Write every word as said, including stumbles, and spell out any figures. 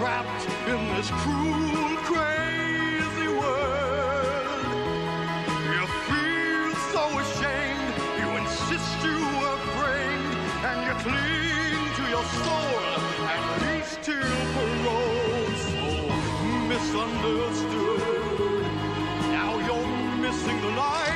trapped in this cruel, crazy world. You feel so ashamed, you insist you were framed, and you cling to your soul, at least till parole. So misunderstood, now you're missing the light.